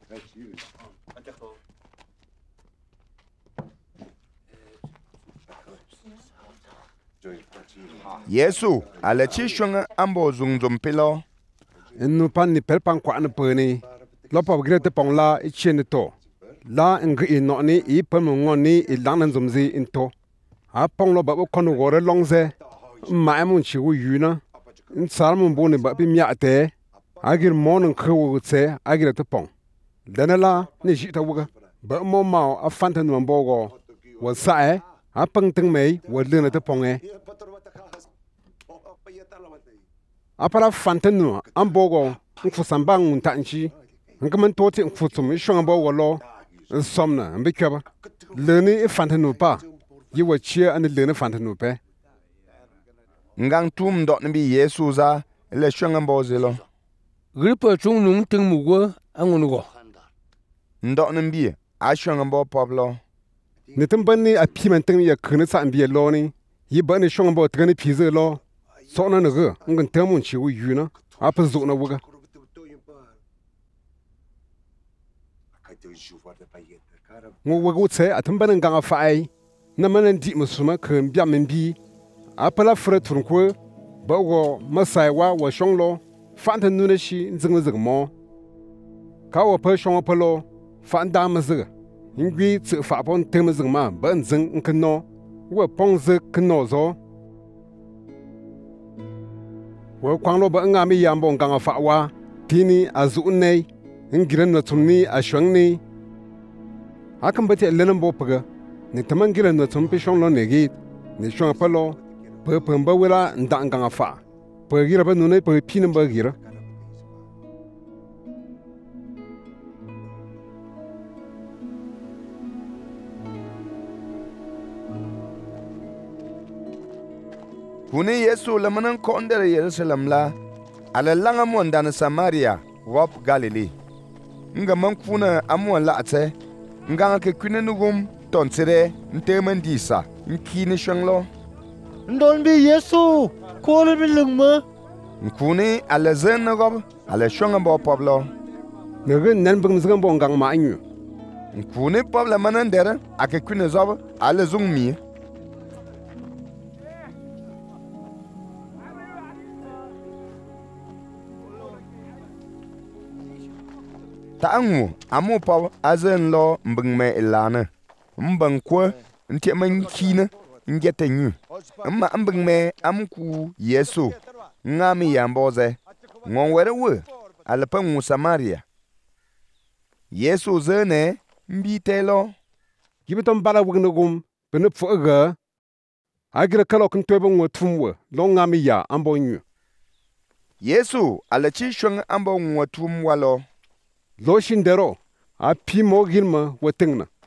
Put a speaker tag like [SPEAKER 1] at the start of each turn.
[SPEAKER 1] Yesu ala chi shwang ambo zung zum pilo.
[SPEAKER 2] Inu pan ni pelpang kwa na peni. Lopa gre te pong la I chen to. La ngi I no ni I pel mo ngon ni I lang nan zum zi into. A pong lo ba bo kon gore long ze. Ma mun chi wu yu na. In sal mun bo ni ba bi mya te. Agir mon ng khu tse agir te pong. Dana la ni ji ta wuga. Ba mo mau a fan tan mo bo go. Wa sa e a pang teng mei wa le na te pong e. Apara fantenu ambogo nfusambang untanchi ngman toti nfutsum ishongo wolo somna mbikaba leni fantenu pa yiwa chia an leni fantenu pe
[SPEAKER 1] Ngang tum dot nbi Yesu za le shwang ambo zelo
[SPEAKER 3] Gripa chung nung ting mugo angunugo
[SPEAKER 1] ndot nbi a shwang ambo poblo
[SPEAKER 2] nitambani a piman teng ya khne sa ambi lo ni yibani shongo tgani pize lo sona na ge ngan tamun chi wu yu na a pa zo na wuga ngo wuga tse atamban ngang a fai na manan di musuma khem bya men bi a pa la fra turun ko ba go masai wa shonglo fanta nuna shi nzing zing mo ka wa pa shong pa lo fan da ma zga ngwi tse fa pon tem zing ma ba nzing nkno wa pong ze kno zo wo kwang lo ba nga mi yam bon gang fa wa tini azu nei ngiran na tumni a shwang ni akan bati lenan bo paga ni taman giran na tum pi shong lo ne gi ni shong pa lo pe ba wala ndang gang fa pe gira ba nu nei pe pi nan ba gira
[SPEAKER 1] Kuni Yesu lamanan kondere Yerusalem la ala langa mon dan Samaria wop Galilee nga man kuna amon la ate nga ke kune nugum tonsere ntemen disa nkini shanglo
[SPEAKER 4] Ndon bi Yesu kole bi lungma
[SPEAKER 1] kuni ala zen gob ala shanga bo poblo
[SPEAKER 2] nge nan bung zgang bon gang ma nyu
[SPEAKER 1] kuni pobla manan dere ake kune zob ala zung mi ta angu amu paw azen lo mbung me ilana mbang ko ntie man kina ngete nyu amma mbung me amku Yesu ngami yamboze ngon were we alpa ngu Samaria Yesu zene mbitelo
[SPEAKER 2] gibitom bala wugna gum bene fo ga agira kalo kun tobo ngo tumwe lo ngami ya ambo nyu
[SPEAKER 1] Yesu alachi shwang ambo ngo tum walo
[SPEAKER 2] lo shindero a pi mo gilma watingna